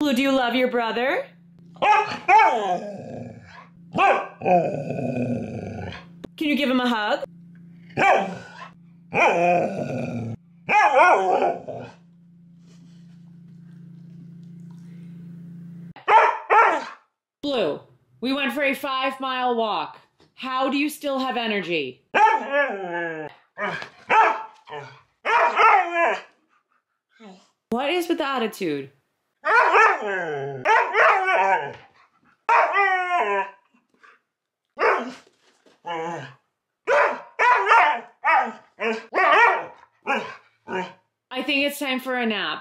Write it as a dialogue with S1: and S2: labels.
S1: Blue, do you love your brother? Can you give him a hug? Blue, we went for a 5-mile walk. How do you still have energy? What is with the attitude? I think it's time for a nap.